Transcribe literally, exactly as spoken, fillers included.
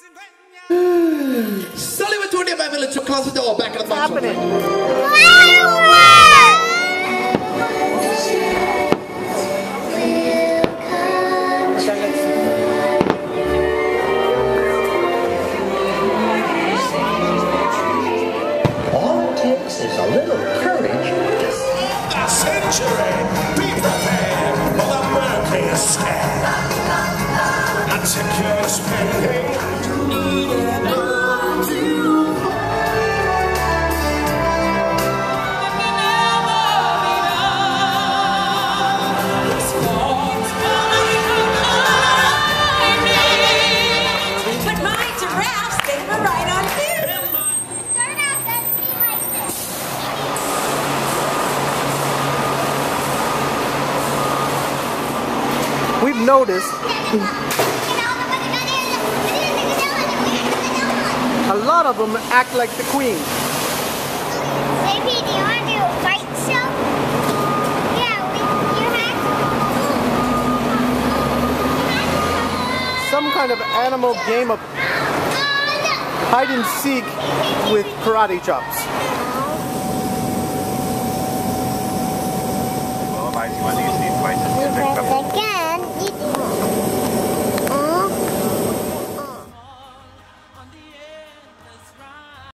Sully with twenty my village to close the door back in the What's happening? All it takes is a little courage. A century! Be prepared for the murkiest scare. Unsecure spending. But my giraffes, they were right on cue. We've noticed a lot of them act like the queen. J P, do you want to do a fight show? Yeah, we, you have Some kind of animal game of hide and seek with karate chops.